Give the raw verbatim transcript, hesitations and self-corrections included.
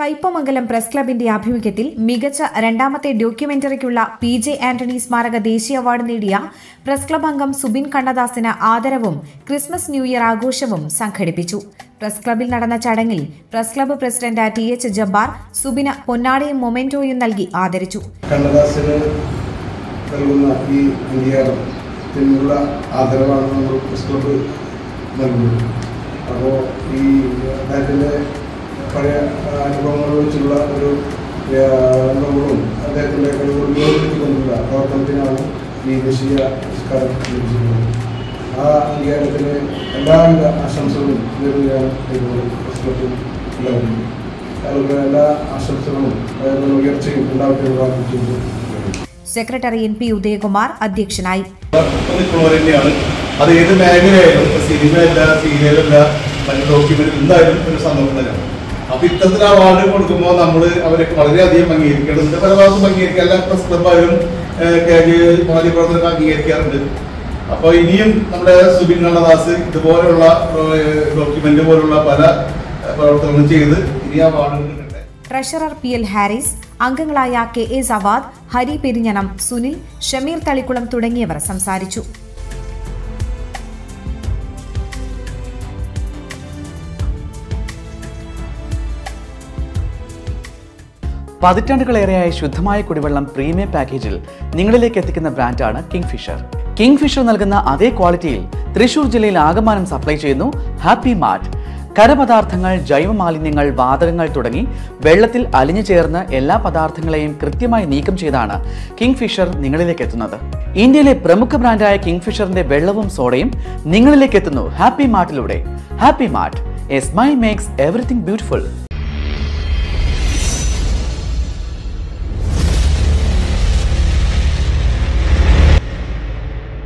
Kaipamangalam press ക്ലബിന്റെ ആഭിമുഖ്യത്തിൽ മികച്ച രണ്ടാമത്തെ ഡോക്യുമെന്ററിക്കുള്ള പി ജെ ആന്റണി സ്മാരക ദേശീയ അവാർഡ് നേടിയ പ്രസ് ക്ലബ് അംഗം സുബിൻ കണ്ണദാസിന് ആദരവും ക്രിസ്മസ് ന്യൂ ഇയർ ആഘോഷവും സംഘടിപ്പിച്ചു. പ്രസ് ക്ലബിൽ നടന്ന ചടങ്ങിൽ press club president T H Jabbar സുബിന് പൊന്നാടയും മൊമെന്റോയും നൽകി ആദരിച്ചു. കണ്ണദാസിന് നൽകുന്ന ഈ അംഗീകാരത്തിനുള്ള ആദരവാണ് നമ്മൾ പ്രസ് ക്ലബ്ബ് നൽകുന്നത്. അപ്പോൾ ഈ അദ്ദേഹത്തിൻ്റെ പഴയ അനുഭവങ്ങൾ വെച്ചുള്ള ഒരു അനുഭവങ്ങളും അദ്ദേഹത്തിൻ്റെ കഴിവുകൾ ഉപയോഗിച്ചുകൊണ്ടുള്ള പ്രവർത്തനത്തിനാണ് ഈ ദേശീയ പുരസ്കാരം ലഭിച്ചിട്ടുള്ളത്. ആ അംഗീകാരത്തിന് എല്ലാവിധ ആശംസകളും നേരുകയാണ് പ്രസ് ക്ലബ്ബിൽ ഉണ്ടാകുന്നത്. അതുപോലെ എല്ലാ ആശംസകളും ഉയർച്ചയും ഉണ്ടാവട്ടെ എന്ന് പ്രാർത്ഥിക്കുന്നു. സെക്രട്ടറി എൻ പി ഉദയകുമാർ അധ്യക്ഷനായി. അത് ഏത് മേഖലയായാലും സിനിമയല്ല, സീരിയലല്ല, മറ്റു ഡോക്യുമെന്റ് എന്തായാലും ഒരു സന്തോഷം തന്നെയാണ്. അപ്പൊ ഇത്തരത്തിൽ അവാർഡ് കൊടുക്കുമ്പോൾ നമ്മൾ അവരെ വളരെയധികം അംഗീകരിക്കണം. പല ഭാഗത്തും അംഗീകരിക്കുക, എല്ലാ പ്രസ് ക്ലബ്ബായാലും മാധ്യമപ്രവർത്തകർക്ക് അംഗീകരിക്കാറുണ്ട്. അപ്പോൾ ഇനിയും നമ്മുടെ സുബിൻ കണ്ണദാസ് ഇതുപോലുള്ള ഡോക്യുമെന്റ് പോലുള്ള പല പ്രവർത്തനങ്ങളും ചെയ്ത് ഇനി അവാർഡ് കിട്ടട്ടെ. ട്രഷറർ പി എൽ ഹാരിസ്, അംഗങ്ങളായ കെ എ സവാദ്, ഹരി പെരിഞ്ഞനം, സുനിൽ, ഷമീർ തളിക്കുളം തുടങ്ങിയവർ സംസാരിച്ചു. പതിറ്റാണ്ടുകളേറെയായ ശുദ്ധമായ കുടിവെള്ളം പ്രീമിയം പാക്കേജിൽ നിങ്ങളിലേക്ക് എത്തിക്കുന്ന ബ്രാൻഡാണ് കിങ് ഫിഷർ. കിങ് ഫിഷർ നൽകുന്ന അതേ ക്വാളിറ്റിയിൽ തൃശൂർ ജില്ലയിൽ ആകമാനം സപ്ലൈ ചെയ്യുന്നു ഹാപ്പി മാർട്ട്. കരപദാർത്ഥങ്ങൾ, ജൈവ മാലിന്യങ്ങൾ, വാതകങ്ങൾ തുടങ്ങി വെള്ളത്തിൽ അലിഞ്ഞു ചേർന്ന് എല്ലാ പദാർത്ഥങ്ങളെയും കൃത്യമായി നീക്കം ചെയ്താണ് കിങ് ഫിഷർ നിങ്ങളിലേക്ക് എത്തുന്നത്. ഇന്ത്യയിലെ പ്രമുഖ ബ്രാൻഡായ കിങ് ഫിഷറിന്റെ വെള്ളവും സോഡയും നിങ്ങളിലേക്ക് എത്തുന്നു ഹാപ്പി മാർട്ടിലൂടെ. Happy mart, a smile makes everything beautiful.